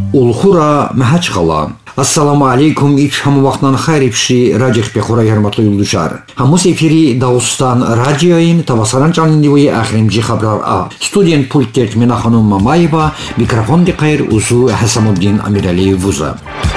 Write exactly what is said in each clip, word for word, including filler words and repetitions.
Улхура Махачкала. Ассаламу алейкум ич хамвақтан хайрипши радиох бехура ярматлы юлдушар. Хамус эфири Дагыстан радиоин табасаран чанындивои ахримжи хабрар а. Студент пульттек мена ханум Мамаева, микрофон декайр узу Хасамуддин Амиралиев вуза.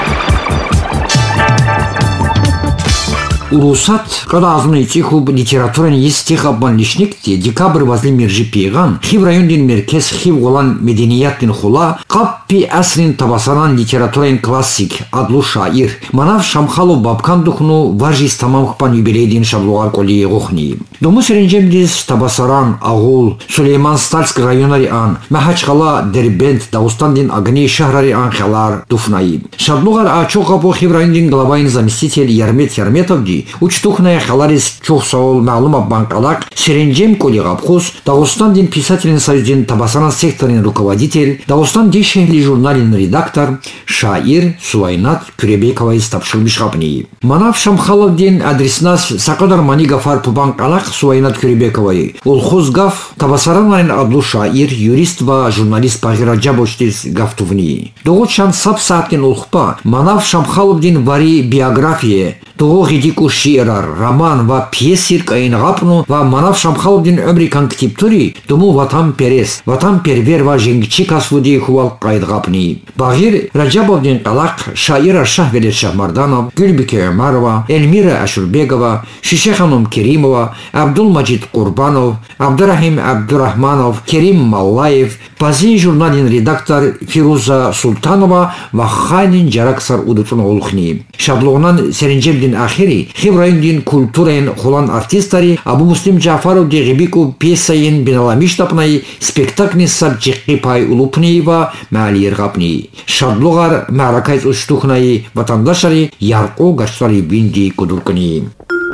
Урусат, когда азмный тихуб литературен есть тихабан лишникти, декабрь возле миржи пейган, хив райондин меркез хив голан меденияттин хула, каппи асрин табасаран литературен классик, адлу шаир, манав шамхалу бабкан духну важис тамам хпан юбилейдин шаблуар коли гохни. Дому серенжемдис табасаран, агул, Сулейман Стальск районари ан, Махачкала Дербент, Дагыстандин агни шахрари ан хелар туфнаи. Шаблуар а чокапо хив райондин главаин заместитель Ярмет Ярметовди, Учтухная халарис чухсаул маалума банкалак, Серенджем Колигабхус, Дагыстандин писателен союздин табасаран секторин руководитель, Дагыстан дешехли журналин редактор, шаир Сувайнат Күребекова истапшыл бишхапни. Манав Шамхаловдин адреснас Сакадар Манигафар Пубанкалак Сувайнат Күребековой. Улхузгав табасаранлайн адлу шаир, юрист ва журналист Пагира Джабоштис гафтувни. Догочан сапсаатин улхпа, Манав Шамхаловдин вари биография, того гидику шиирар, роман ва пьесир каин гапну ва Манав Шамхаловдин ömri конктиптури, тому ватам перес, ватам первер ва жеңгчи касвуди хувал кайд гапни. Багир Раджабовдин калак, шаира Шахвелет Шахмарданов, Гүлбике Омарова, Эльмира Ашурбегова, Шишеханум Керимова, Абдулмаджид Курбанов, Абдурахим Абдурахманов, Керим Маллаев, Пазин журналин редактор Фируза Султанова ва Ханин Джараксар удутун олухни. Шаблогнан Серенджемдин ахири, хеврайндин культурен холан артистари, Абу Муслим Джафаров де Гибику пьесаин биналамиштапнай, спектакни сабджихи пай улупниева, Малир гапни. Шаблогар маракайт уштухнай, ватандашари, ярко гаштари бинди кудуркани.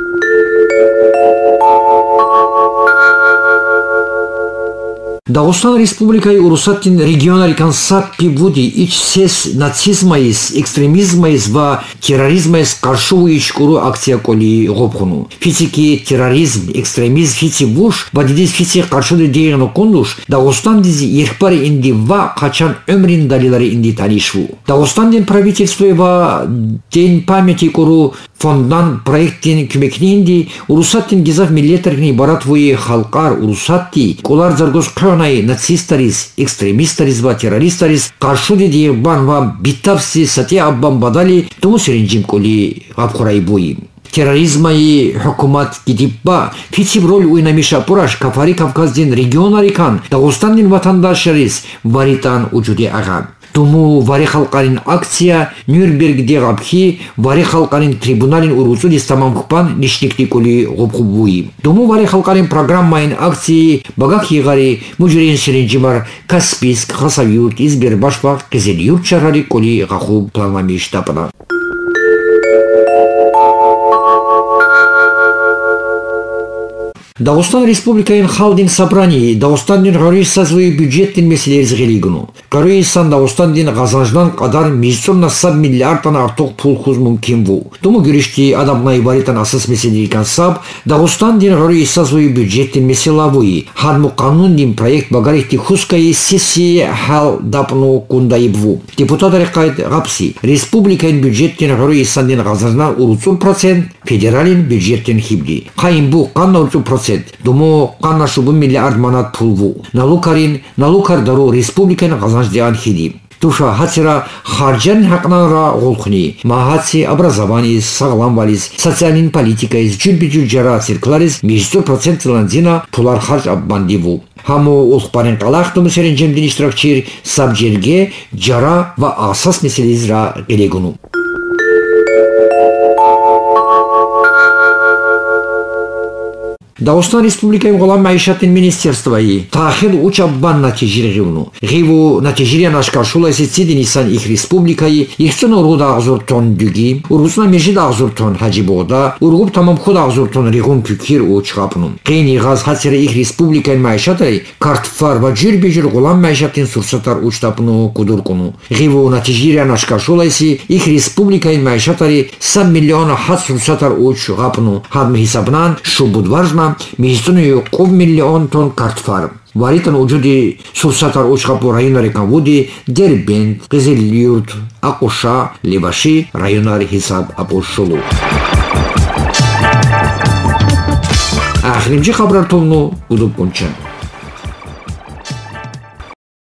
Дагыстан республикай урусаттин регионари консаппи буди ич сес нацизмаис, экстремизмаис ва терроризмаис каршуу ичкуру акция коли гопхуну. Фитики терроризм, экстремизм фити буш, бадидис фити каршуды дейгну кондуш, Дагыстан дизи ерхпари инди ва качан ömрин далилари инди танишву. Дагыстандин правительство ва день памяти куру фондан проекттин күмекнинди урусаттин гизав миллетерни баратвуи халкар урусатти колар заргоз кронай нацистарис, экстремистарис ва террористарис каршуди диебан ва биттавси сати аббан бадали тому серенджим коли гапхурай буи. Терроризмаи хукумат гидибба фитив роль уйнамиша пураш кафари Кавказдин регионарикан Дагыстандин ватандашарис варитан уджуди ага. Тому вари халкарин акция Нюрнбергде габхи вари халкарин трибуналин урусудис тамам хупан нишникти коли гопхубуи. Тому вари халкарин программаин акции багак егари мужурин Серенджимар Каспийск, Хасавюрт, Избербашпах, Кызылюрт шарари коли гаху планамиштапана. Дагыстан республикаин халдин собрании Дагыстандин гариш сазвои бюджеттин меселериз гелигуну. Гарисан Дагыстандин газаждан кадар мизсурна саб миллиардтан артук пул хуз мумкин бу. Тому гюришти адамнай баритан асас меселерикан саб Дагыстандин гариш сазвои бюджеттин меселавуи. Хадму канундин проект багарихти хускаи сессии хал дапну кундаибву. Депутатари кайд гапси. Республикаин бюджеттин гаришандин газаждан уруцун процент, федералин бюджеттин хибли. Кайын бу канна уруцун процент. Дому канна шубу миллиард манат пулву. Налукарин, налукар дару республикаин газаждиан хиди. Туша хацира харджан хакнара голхни. Махаци образованиз, саглам-вализ, социалин политикаиз, джурби-джур жара цирклариз, между процент ланзина пулар харж аббандиву. Хаму улхпарин калахтум серенджемдин иштиракчир сабжерге жара ва асас меселизра гелегуну. Дагыстан республикаи голам маишаттин министерствои таахир учаббан натижиргивну. Гиву натижирия нашкашулайси цидин исан их республикаи ихцун ургуда агзуртон дүги, ургусна межид агзуртон хажибода, ургуб тамам худ агзуртон ригун кюкир учгапну. Гейни газ хацира их республикаи маишатай картфар ва джурбежур голам маишаттин сурсатар учтапну кудуркуну. Гиву натижирия нашкашулайси их республикаи маишатари сам миллиона хат сурсатар учгапну. Хадми хисабнан шубудваржна Мистуну ков миллион тонн картфар. варитан уҷуди сурсатар учқапу районларе кан вуди Дербент, Қизилюрт, Ақуша, Леваши районлари ҳисаб апошулу. Ахиримчи хабар толну удуб кончан.